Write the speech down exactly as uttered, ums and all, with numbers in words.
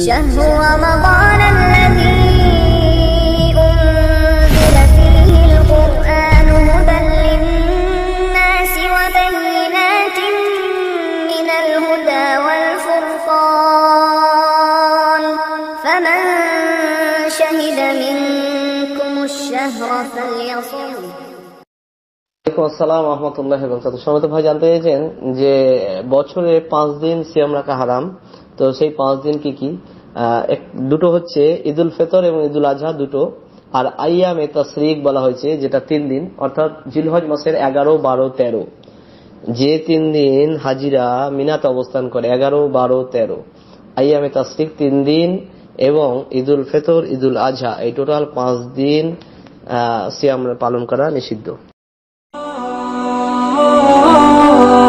شهر رمضان الذي أنزل فيه القرآن هدى للناس وبينات من الهدى والفرقان فمن شهد منكم الشهر فليصم আসসালামু আলাইকুম ওয়া রাহমাতুল্লাহি ওয়া বারাকাতুহু। সম্মানিত ভাই, জানতে চেয়েছেন যে বছরে পাঁচ দিন সিয়াম রাখা হারাম, তো সেই পাঁচ দিন কি কি? দুটো হচ্ছে ঈদুল ফিতর এবং ঈদুল আজহা দুটো, আর আইয়ামে তাশরিক বলা হয়েছে যেটা তিন দিন, অর্থাৎ জিলহজ মাসের এগারো বারো তেরো, যে তিন দিন হাজিরা মিনাতে অবস্থান করে, এগারো বারো তেরো, আইয়ামে তাশরিক তিন দিন এবং ঈদুল ফিতর ঈদুল আজহা, এই টোটাল পাঁচ দিন সিয়াম পালন করা নিষিদ্ধ।